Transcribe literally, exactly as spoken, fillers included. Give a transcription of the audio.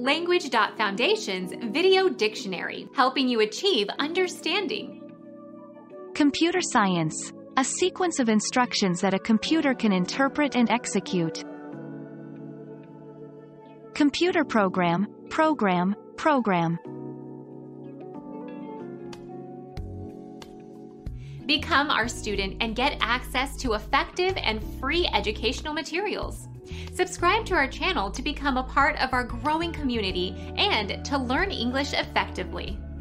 Language dot Foundation's Video Dictionary, helping you achieve understanding. Computer science, a sequence of instructions that a computer can interpret and execute. Computer program, program, program. Become our student and get access to effective and free educational materials. Subscribe to our channel to become a part of our growing community and to learn English effectively.